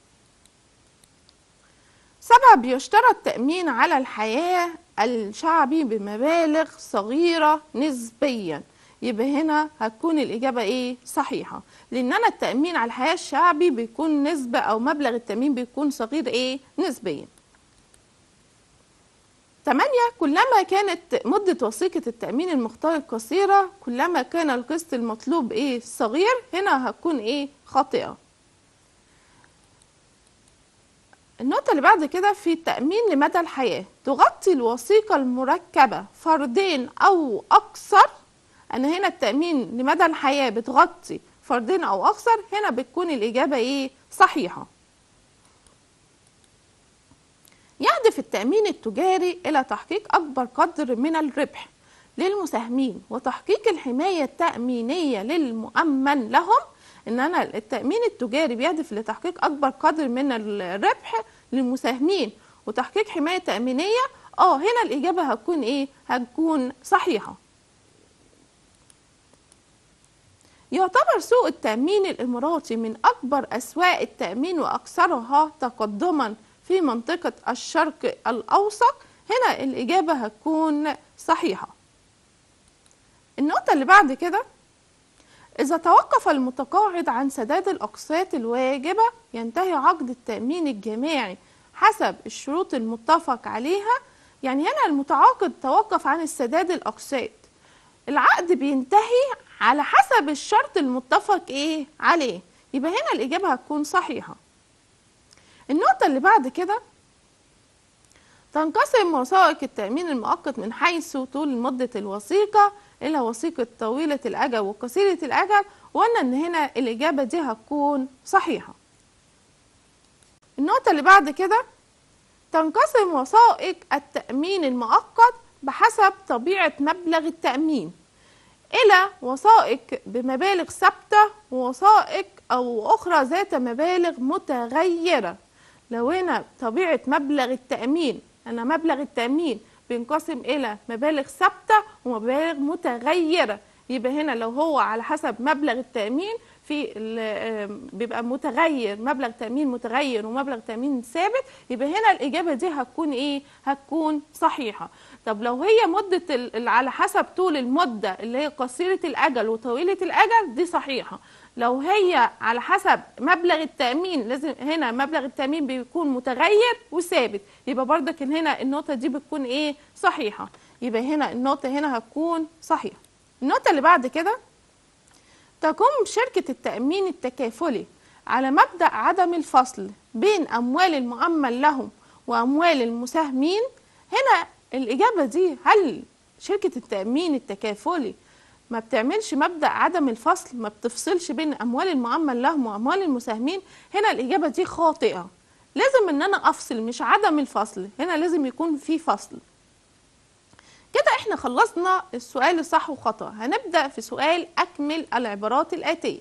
سبب يشترط تأمين على الحياة الشعبي بمبالغ صغيرة نسبيا. يبقى هنا هتكون الإجابة إيه؟ صحيحة، لأن أنا التأمين على الحياة الشعبي بيكون نسبة أو مبلغ التأمين بيكون صغير إيه؟ نسبيا. ثمانية، كلما كانت مدة وثيقة التأمين المختار قصيرة كلما كان القسط المطلوب إيه؟ صغير. هنا هتكون إيه؟ خاطئة. النقطة اللي بعد كده، في التأمين لمدى الحياة تغطي الوثيقة المركبة فردين أو أكثر. أنا هنا التأمين لمدى الحياة بتغطي فردين أو أكثر، هنا بتكون الإجابة إيه؟ صحيحة. يهدف التأمين التجاري إلى تحقيق أكبر قدر من الربح للمساهمين وتحقيق الحماية التأمينية للمؤمن لهم. إن أنا التأمين التجاري بيهدف لتحقيق أكبر قدر من الربح للمساهمين وتحقيق حماية تأمينية. آه هنا الإجابة هتكون إيه؟ هتكون صحيحة. يعتبر سوق التأمين الإماراتي من أكبر أسواق التأمين وأكثرها تقدما في منطقة الشرق الأوسط. هنا الإجابة هتكون صحيحة. النقطة اللي بعد كده، إذا توقف المتقاعد عن سداد الأقساط الواجبة ينتهي عقد التأمين الجماعي حسب الشروط المتفق عليها. يعني هنا المتعاقد توقف عن السداد الأقساط، العقد بينتهي على حسب الشرط المتفق إيه عليه. يبقى هنا الإجابة هتكون صحيحة. النقطة اللي بعد كده، تنقسم وثائق التأمين المؤقت من حيث طول مدة الوثيقة إلى وثيقة طويلة الأجل وقصيرة الأجل، وقلنا إن هنا الإجابة دي هتكون صحيحة. النقطة اللي بعد كده، تنقسم وثائق التأمين المؤقت بحسب طبيعة مبلغ التأمين إلى وثائق بمبالغ ثابتة ووثائق أو أخرى ذات مبالغ متغيرة. لو هنا طبيعة مبلغ التأمين، أنا مبلغ التأمين بينقسم إلى مبالغ ثابتة ومبالغ متغيرة. يبقى هنا لو هو على حسب مبلغ التأمين في بيبقى متغير، مبلغ تأمين متغير ومبلغ تأمين ثابت، يبقى هنا الإجابة دي هتكون إيه؟ هتكون صحيحة. طب لو هي مدة على حسب طول المدة اللي هي قصيرة الأجل وطويلة الأجل، دي صحيحة. لو هي على حسب مبلغ التأمين، لازم هنا مبلغ التأمين بيكون متغير وثابت، يبقى برضك هنا النقطة دي بتكون إيه؟ صحيحة. يبقى هنا النقطة هنا هتكون صحيحة. النقطة اللي بعد كده، تقوم شركة التأمين التكافلي على مبدأ عدم الفصل بين أموال المؤمن لهم وأموال المساهمين. هنا الإجابة دي، هل شركة التأمين التكافلي ما بتعملش مبدأ عدم الفصل، ما بتفصلش بين أموال المؤمن لهم وأموال المساهمين، هنا الإجابة دي خاطئة. لازم إن أنا أفصل، مش عدم الفصل، هنا لازم يكون في فصل. كده احنا خلصنا السؤال الصح وخطأ. هنبدأ في سؤال أكمل العبارات الآتية.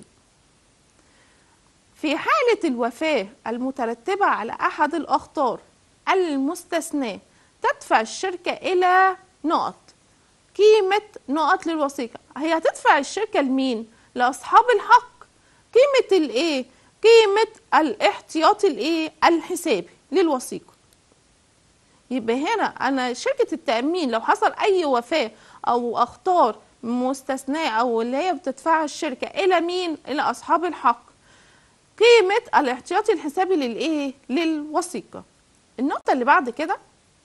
في حالة الوفاة المترتبة على أحد الأخطار المستثناة تدفع الشركة إلى نقط قيمة نقط للوثيقة. هي هتدفع الشركة لمين؟ لأصحاب الحق. قيمة الإيه؟ قيمة الاحتياطي الإيه؟ الحسابي للوثيقة. يبقى هنا أنا شركة التأمين لو حصل أي وفاة أو أخطار مستثناة أو اللي هي بتدفعها الشركة إلى مين؟ إلى أصحاب الحق. قيمة الاحتياطي الحسابي للإيه؟ للوثيقة. النقطة اللي بعد كده،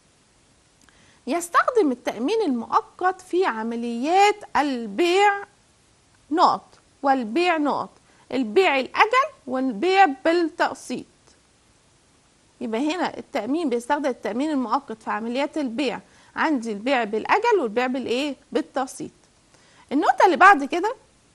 يستخدم التأمين المؤقت في عمليات البيع نقط والبيع نقط، البيع الأجل والبيع بالتقسيط. يبقى هنا التأمين بيستخدم التأمين المؤقت في عمليات البيع، عندي البيع بالأجل والبيع بالإيه؟ بالتقسيط. النقطة اللي بعد كده،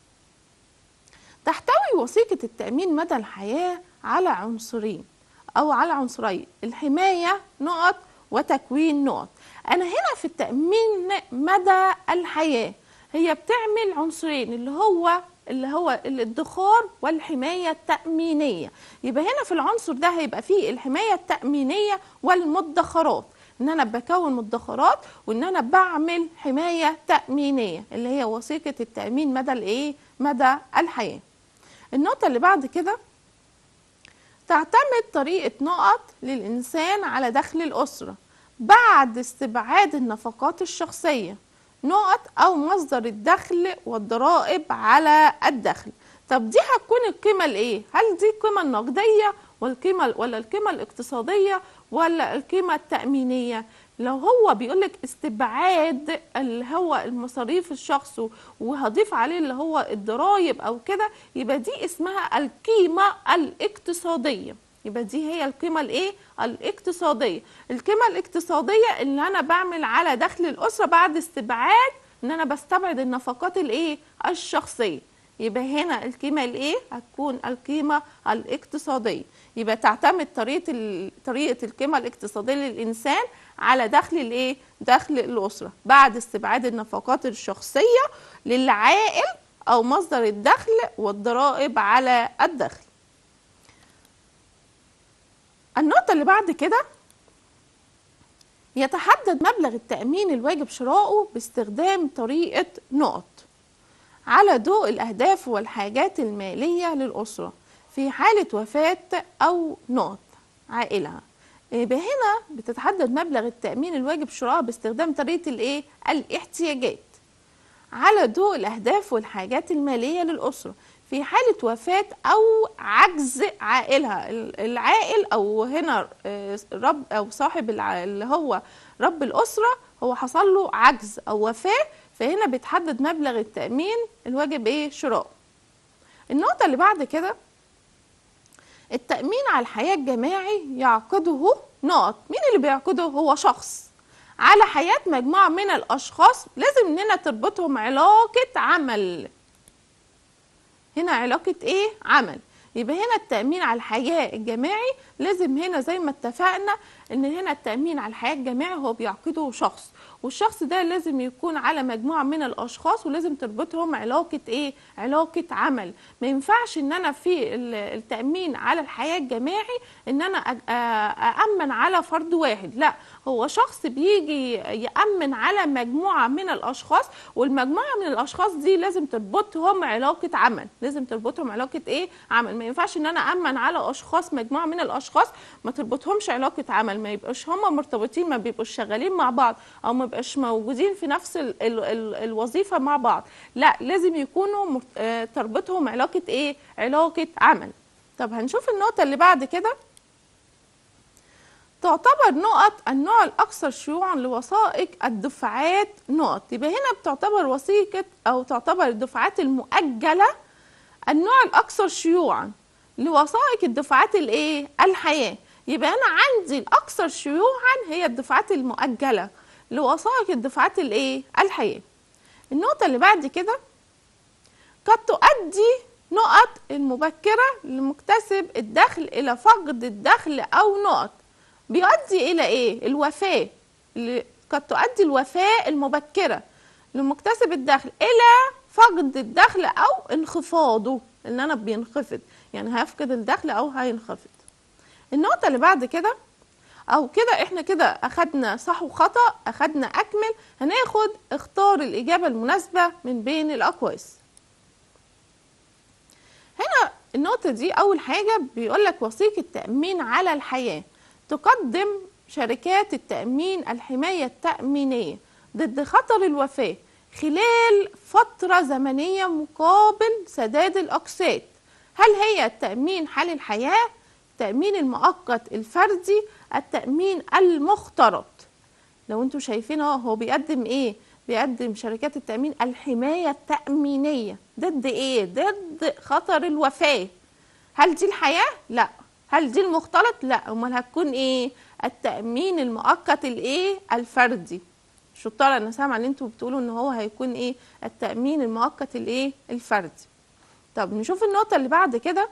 تحتوي وثيقة التأمين مدى الحياة على عنصرين أو على عنصرين، الحماية نقط وتكوين نقط. أنا هنا في التأمين مدى الحياة هي بتعمل عنصرين، اللي هو اللي هو الادخار والحماية التأمينية. يبقى هنا في العنصر ده هيبقى فيه الحماية التأمينية والمدخرات، ان انا بكون مدخرات وان انا بعمل حماية تأمينية اللي هي وثيقة التأمين مدى الايه؟ مدى الحياة. النقطة اللي بعد كده، تعتمد طريقة نقط للإنسان على دخل الأسرة بعد استبعاد النفقات الشخصية نقط أو مصدر الدخل والضرائب على الدخل. طب دي هتكون القيمة الإيه؟ هل دي القيمة النقدية والقيمة ولا القيمة الاقتصادية ولا القيمة التأمينية؟ لو هو بيقولك استبعاد اللي هو المصاريف الشخص وهضيف عليه اللي هو الضرايب أو كده، يبقى دي اسمها القيمة الاقتصادية. يبقى دي هي القيمة الايه؟ الاقتصادية. القيمة الاقتصادية اللي انا بعمل على دخل الأسرة بعد استبعاد ان انا بستبعد النفقات الايه؟ الشخصية. يبقى هنا القيمة الايه؟ هتكون القيمة الاقتصادية. يبقى تعتمد طريقة طريقة القيمة الاقتصادية للإنسان على دخل الايه؟ دخل الأسرة بعد استبعاد النفقات الشخصية للعائل أو مصدر الدخل والضرائب على الدخل. النقطة اللي بعد كده، يتحدد مبلغ التأمين الواجب شراؤه باستخدام طريقة نقط على ضوء الأهداف والحاجات المالية للأسرة في حالة وفاة أو نقط عائلها. يبقى هنا بتتحدد مبلغ التأمين الواجب شراؤه باستخدام طريقة الإيه؟ الاحتياجات على ضوء الأهداف والحاجات المالية للأسرة في حالة وفاة أو عجز عائلها. العائل أو هنا رب أو صاحب اللي هو رب الأسرة هو حصل له عجز أو وفاة، فهنا بيتحدد مبلغ التأمين الواجب إيه؟ شراء. النقطة اللي بعد كده، التأمين على الحياة الجماعي يعقده نقط. مين اللي بيعقده؟ هو شخص على حياة مجموعة من الأشخاص، لازم إننا تربطهم علاقة عمل. هنا علاقة ايه؟ عمل. يبقى هنا التأمين على الحياة الجماعي لازم هنا زي ما اتفقنا ان هنا التأمين على الحياة الجماعي هو بيعقده شخص، والشخص ده لازم يكون على مجموعة من الاشخاص ولازم تربطهم علاقة ايه؟ علاقة عمل. ما ينفعش ان انا في التأمين على الحياة الجماعي ان انا أأمن على فرد واحد، لا، هو شخص بيجي يأمن على مجموعة من الاشخاص، والمجموعة من الاشخاص دي لازم تربطهم علاقة عمل، لازم تربطهم علاقة ايه؟ عمل. ما ينفعش ان انا أأمن على اشخاص، مجموعة من الاشخاص ما تربطهمش علاقة عمل، ما يبقاش هم مرتبطين، ما بيبقوش شغالين مع بعض او ما يبقاش موجودين في نفس ال ال ال الوظيفة مع بعض، لا، لازم يكونوا تربطهم علاقة ايه؟ علاقة عمل. طب هنشوف النقطة اللي بعد كده. تعتبر نقط النوع الأكثر شيوعا لوثائق الدفعات نقط. يبقى هنا بتعتبر وثيقة أو تعتبر الدفعات المؤجلة النوع الأكثر شيوعا لوثائق الدفعات الإيه؟ الحياة. يبقى أنا عندي الأكثر شيوعا هي الدفعات المؤجلة لوثائق الدفعات الإيه؟ الحياة. النقطة اللي بعد كده، قد تؤدي نقط المبكرة لمكتسب الدخل إلى فقد الدخل أو نقط بيؤدي إلى إيه؟ الوفاة. قد تؤدي الوفاة المبكرة لمكتسب الدخل إلى فقد الدخل أو انخفاضه، إن أنا بينخفض، يعني هيفقد الدخل أو هينخفض. النقطة اللي بعد كده، أو كده إحنا كده أخدنا صح وخطأ، أخدنا أكمل، هناخد اختار الإجابة المناسبة من بين الأقواس. هنا النقطة دي أول حاجة بيقولك وثيقة تأمين على الحياة تقدم شركات التأمين الحماية التأمينية ضد خطر الوفاة خلال فترة زمنية مقابل سداد الأقساط. هل هي التأمين حال الحياة، التأمين المؤقت الفردي، التأمين المختلط؟ لو انتوا شايفين اهو هو بيقدم ايه؟ بيقدم شركات التأمين الحماية التأمينية ضد ايه؟ ضد خطر الوفاة. هل دي الحياة؟ لا. هل دي المختلط؟ لا. امال هتكون ايه؟ التأمين المؤقت الايه؟ الفردي. شطارة، انا سامعة ان انتوا بتقولوا ان هو هيكون ايه؟ التأمين المؤقت الايه؟ الفردي. طب نشوف النقطة اللي بعد كده.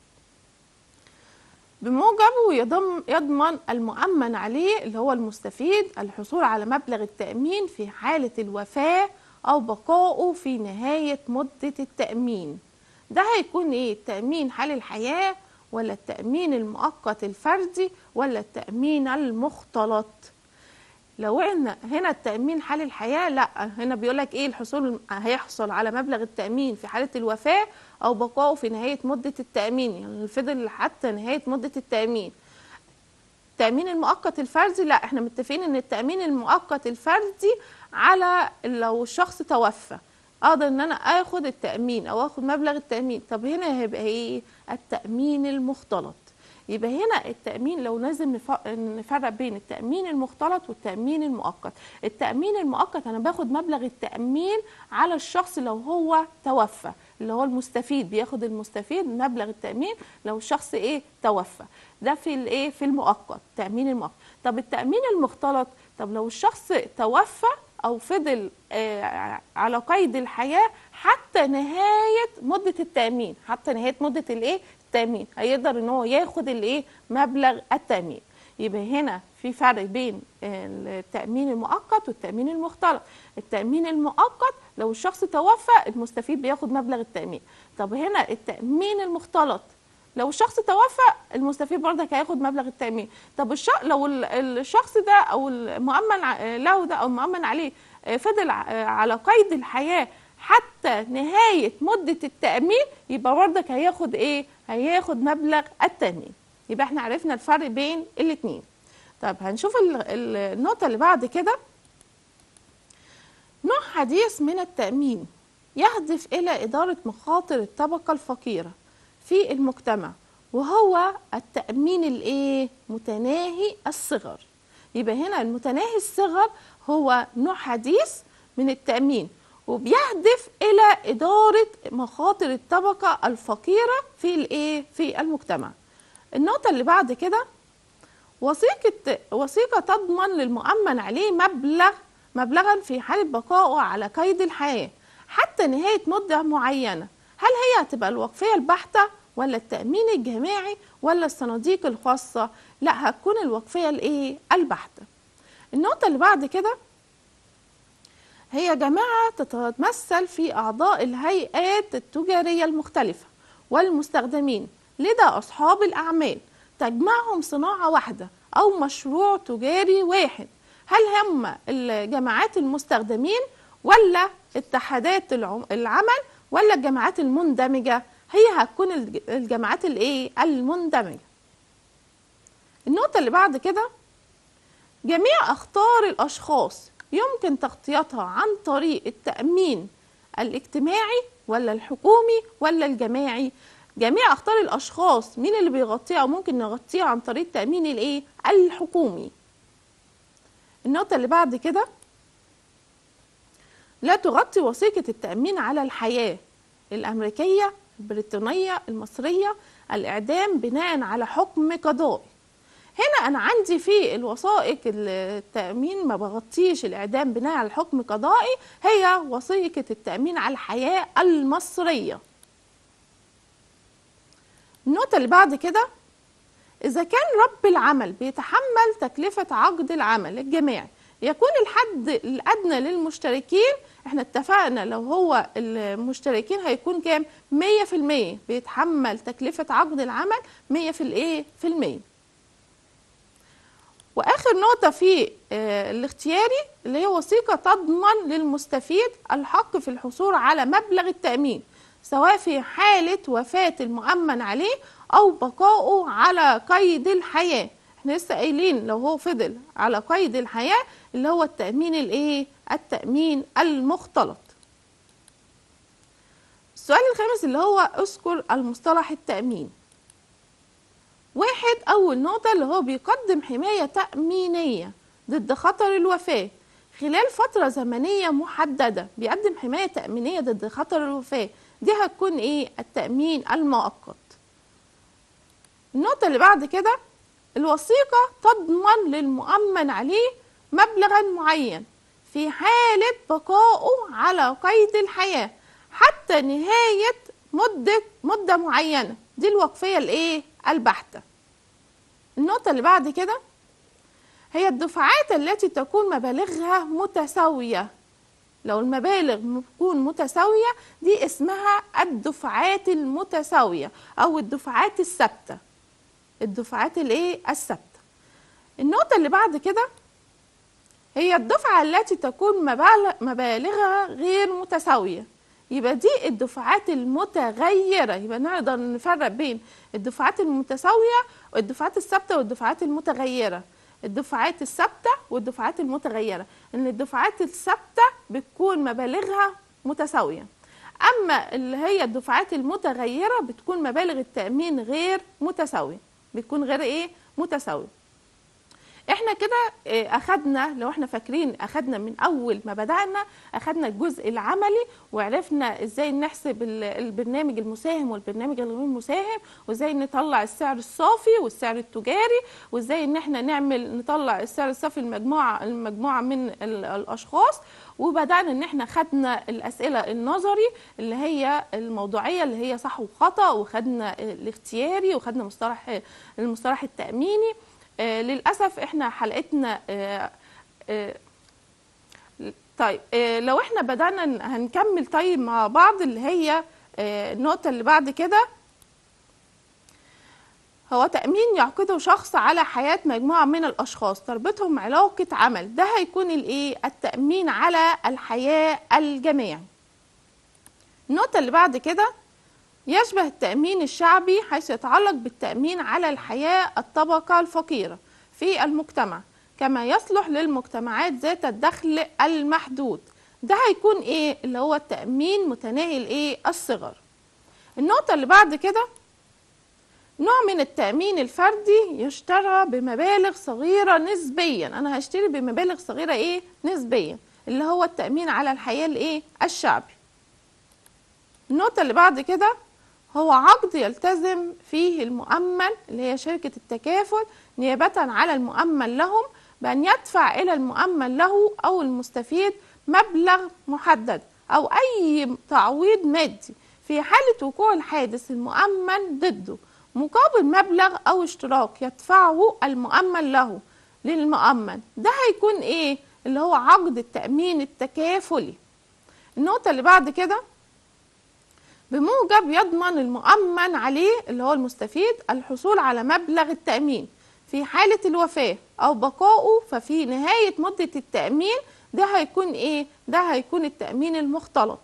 بموجبه يضم يضمن المؤمن عليه اللي هو المستفيد الحصول على مبلغ التأمين في حالة الوفاة أو بقائه في نهاية مدة التأمين. ده هيكون إيه؟ التأمين حال الحياة، ولا التأمين المؤقت الفردي، ولا التأمين المختلط؟ لو احنا هنا التأمين حال الحياة، لا، هنا بيقولك ايه؟ الحصول هيحصل على مبلغ التأمين في حالة الوفاة او بقائه في نهاية مدة التأمين، يعني فضل حتى نهاية مدة التأمين. التأمين المؤقت الفردي، لا، احنا متفقين ان التأمين المؤقت الفردي على لو الشخص توفى اقدر ان انا اخد التأمين او اخد مبلغ التأمين. طب هنا هيبقى ايه؟ التأمين المختلط. يبقى هنا التأمين لو لازم نفرق بين التأمين المختلط والتأمين المؤقت. التأمين المؤقت أنا باخد مبلغ التأمين على الشخص لو هو توفى، اللي هو المستفيد بياخد المستفيد مبلغ التأمين لو الشخص إيه؟ توفى. ده في الإيه؟ في المؤقت، التأمين المؤقت. طب التأمين المختلط، طب لو الشخص توفى أو فضل آه على قيد الحياة حتى نهاية مدة التأمين، حتى نهاية مدة الإيه؟ التأمين، هيقدر ان هو ياخد الايه؟ مبلغ التأمين. يبقى هنا في فرق بين التأمين المؤقت والتأمين المختلط. التأمين المؤقت لو الشخص توفى المستفيد بياخد مبلغ التأمين. طب هنا التأمين المختلط لو الشخص توفى المستفيد برضك هياخد مبلغ التأمين. طب الشخص لو الشخص ده او المؤمن له ده او المؤمن عليه فضل على قيد الحياة حتى نهاية مدة التأمين، يبقى برضك هياخد ايه؟ هياخد مبلغ التأمين. يبقى احنا عرفنا الفرق بين الاتنين. طب هنشوف النقطة اللي بعد كده. نوع حديث من التأمين يهدف إلى إدارة مخاطر الطبقة الفقيرة في المجتمع، وهو التأمين الايه؟ متناهي الصغر. يبقى هنا المتناهي الصغر هو نوع حديث من التأمين وبيهدف إلى إدارة مخاطر الطبقة الفقيرة في الايه؟ في المجتمع. النقطة اللي بعد كده، وثيقة وثيقة تضمن للمؤمن عليه مبلغ مبلغا في حالة بقائه على قيد الحياة حتى نهاية مدة معينة. هل هي هتبقى الوقفية البحتة، ولا التأمين الجماعي، ولا الصناديق الخاصة؟ لا، هتكون الوقفية الايه؟ البحتة. النقطة اللي بعد كده هي جماعة تتمثل في أعضاء الهيئات التجارية المختلفة والمستخدمين لدى أصحاب الأعمال تجمعهم صناعة واحدة أو مشروع تجاري واحد. هل هم الجماعات المستخدمين، ولا اتحادات العمل، ولا الجماعات المندمجة؟ هي هتكون الجماعات الايه؟ المندمجة. النقطة اللي بعد كده، جميع أخطار الأشخاص يمكن تغطيتها عن طريق التأمين الاجتماعي، ولا الحكومي، ولا الجماعي؟ جميع أخطار الأشخاص مين اللي بيغطيها؟ أو ممكن نغطيها عن طريق التأمين الايه؟ الحكومي. النقطة اللي بعد كده، لا تغطي وثيقة التأمين على الحياة الأمريكية، البريطانية، المصرية الإعدام بناء على حكم قضائي هنا أنا عندي في الوثائق التأمين ما بغطيش الإعدام بناء على حكم قضائي، هي وثيقة التأمين على الحياة المصرية. النقطة اللي بعد كده، إذا كان رب العمل بيتحمل تكلفة عقد العمل الجماعي يكون الحد الأدنى للمشتركين، احنا اتفقنا لو هو المشتركين هيكون كام؟ مية في المية بيتحمل تكلفة عقد العمل مية في الايه؟ في المية. واخر نقطة في اه الاختياري اللي هي وثيقة تضمن للمستفيد الحق في الحصول على مبلغ التأمين سواء في حالة وفاة المؤمن عليه او بقائه على قيد الحياة. احنا لسه قايلين لو هو فضل على قيد الحياة اللي هو التأمين الايه؟ التأمين المختلط. السؤال الخامس اللي هو اذكر المصطلح التأمين. واحد، أول نقطة اللي هو بيقدم حماية تأمينية ضد خطر الوفاة خلال فترة زمنية محددة، بيقدم حماية تأمينية ضد خطر الوفاة، دي هتكون ايه؟ التأمين المؤقت. النقطة اللي بعد كده، الوثيقة تضمن للمؤمن عليه مبلغا معين في حالة بقائه على قيد الحياة حتى نهاية مدة مدة معينة، دي الوقفية الايه؟ البحتة. النقطة اللي بعد كده هي الدفعات التي تكون مبالغها متساوية. لو المبالغ تكون متساوية دي اسمها الدفعات المتساوية أو الدفعات الثابتة. الدفعات الايه؟ الثابتة. النقطة اللي بعد كده هي الدفعة التي تكون مبالغها غير متساوية، يبقى دي الدفعات المتغيرة. يبقى نقدر نفرق بين الدفعات المتساوية والدفعات الثابتة والدفعات المتغيرة. الدفعات الثابتة والدفعات المتغيرة، ان الدفعات الثابتة بتكون مبالغها متساوية، اما اللي هي الدفعات المتغيرة بتكون مبالغ التأمين غير متساوية، بتكون غير ايه؟ متساوية. احنا كده اخدنا، لو احنا فاكرين اخدنا من اول ما بدأنا اخدنا الجزء العملي وعرفنا ازاي نحسب البرنامج المساهم والبرنامج الغير مساهم، وازاي نطلع السعر الصافي والسعر التجاري، وازاي ان احنا نعمل نطلع السعر الصافي المجموعة المجموعة من الاشخاص. وبدأنا ان احنا خدنا الاسئلة النظري اللي هي الموضوعية اللي هي صح وخطأ، وخدنا الاختياري، وخدنا مصطلح المصطلح التأميني. آه للأسف احنا حلقتنا آه آه طيب آه لو احنا بدأنا هنكمل طيب مع بعض اللي هي آه النقطة اللي بعد كده، هو تأمين يعقده شخص على حياة مجموعة من الأشخاص تربطهم علاقة عمل، ده هيكون الايه؟ التأمين على الحياة الجماعي. النقطة اللي بعد كده يشبه التأمين الشعبي حيث يتعلق بالتأمين على الحياة الطبقة الفقيرة في المجتمع كما يصلح للمجتمعات ذات الدخل المحدود، ده هيكون ايه؟ اللي هو التأمين متناهي الايه؟ الصغر. النقطة اللي بعد كده، نوع من التأمين الفردي يشترى بمبالغ صغيرة نسبيا، انا هشتري بمبالغ صغيرة ايه؟ نسبيا، اللي هو التأمين على الحياة الايه؟ الشعبي. النقطة اللي بعد كده هو عقد يلتزم فيه المؤمن اللي هي شركة التكافل نيابة على المؤمن لهم بأن يدفع إلى المؤمن له أو المستفيد مبلغ محدد أو أي تعويض مادي في حالة وقوع الحادث المؤمن ضده مقابل مبلغ أو اشتراك يدفعه المؤمن له للمؤمن، ده هيكون إيه؟ اللي هو عقد التأمين التكافلي. النقطة اللي بعد كده، بموجب يضمن المؤمن عليه اللي هو المستفيد الحصول على مبلغ التأمين في حالة الوفاة أو بقائه، ففي نهاية مدة التأمين ده هيكون إيه؟ ده هيكون التأمين المختلط.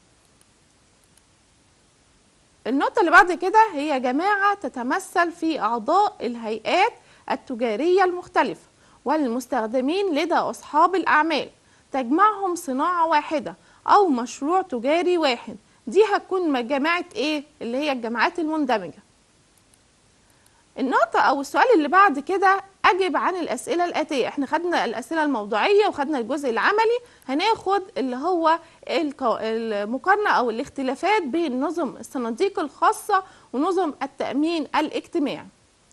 النقطة اللي بعد كده هي جماعة تتمثل في أعضاء الهيئات التجارية المختلفة والمستخدمين لدى أصحاب الأعمال تجمعهم صناعة واحدة أو مشروع تجاري واحد، دي هتكون جماعة ايه؟ اللي هي الجماعات المندمجة. النقطة او السؤال اللي بعد كده، اجب عن الاسئلة الاتية. احنا خدنا الاسئلة الموضوعية وخدنا الجزء العملي، هناخد اللي هو المقارنة او الاختلافات بين نظم الصناديق الخاصة ونظم التأمين الاجتماعي.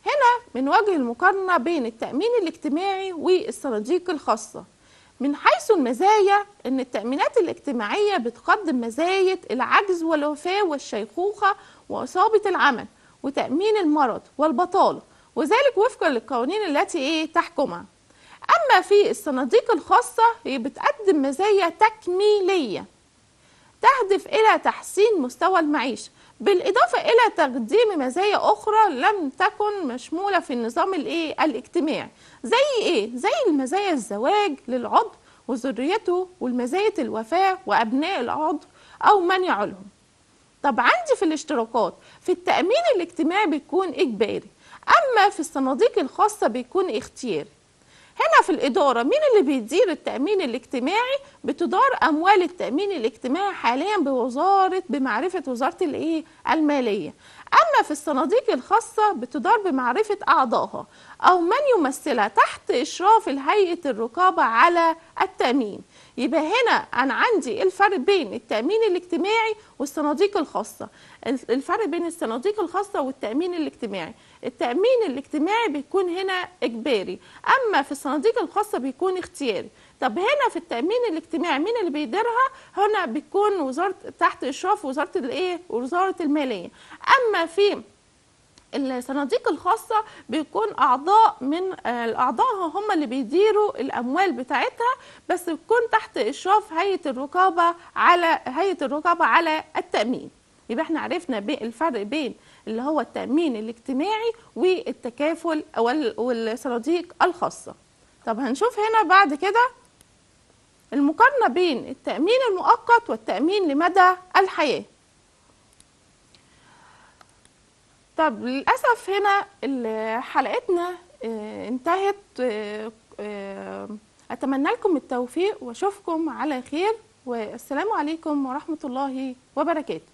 هنا بنواجه المقارنة بين التأمين الاجتماعي والصناديق الخاصة. من حيث المزايا إن التأمينات الاجتماعية بتقدم مزايا العجز والوفاة والشيخوخة وإصابة العمل وتأمين المرض والبطالة، وذلك وفقا للقوانين التي إيه تحكمها. أما في الصناديق الخاصة هي بتقدم مزايا تكميلية تهدف إلى تحسين مستوى المعيشة، بالإضافة إلى تقديم مزايا أخرى لم تكن مشمولة في النظام الإيه الاجتماعي. زي إيه؟ زي المزايا الزواج للعضو وذريته، والمزايا الوفاة وأبناء العضو أو من يعولهم. طب عندي في الاشتراكات في التأمين الاجتماعي بيكون إجباري، أما في الصناديق الخاصة بيكون اختياري. هنا في الإدارة مين اللي بيدير التأمين الاجتماعي؟ بتدار أموال التأمين الاجتماعي حاليا بوزارة بمعرفة وزارة الإيه؟ المالية. أما في الصناديق الخاصة بتدار بمعرفة أعضائها أو من يمثلها تحت إشراف الهيئة الرقابة على التأمين. يبقى هنا أنا عندي الفرق بين التأمين الاجتماعي والصناديق الخاصة. الفرق بين الصناديق الخاصة والتأمين الاجتماعي، التأمين الاجتماعي بيكون هنا إجباري، أما في الصناديق الخاصة بيكون اختياري. طب هنا في التأمين الاجتماعي مين اللي بيديرها؟ هنا بيكون وزارة تحت إشراف وزارة الإيه؟ وزارة المالية. أما في الصناديق الخاصة بيكون أعضاء من الأعضاء هم اللي بيديروا الأموال بتاعتها، بس بتكون تحت إشراف هيئة الرقابة على هيئة الرقابة على التأمين. يبقى احنا عرفنا الفرق بين اللي هو التأمين الاجتماعي والتكافل والصناديق الخاصة. طب هنشوف هنا بعد كده المقارنة بين التأمين المؤقت والتأمين لمدى الحياة. طب للأسف هنا حلقتنا انتهت. أتمنى لكم التوفيق وأشوفكم على خير، والسلام عليكم ورحمة الله وبركاته.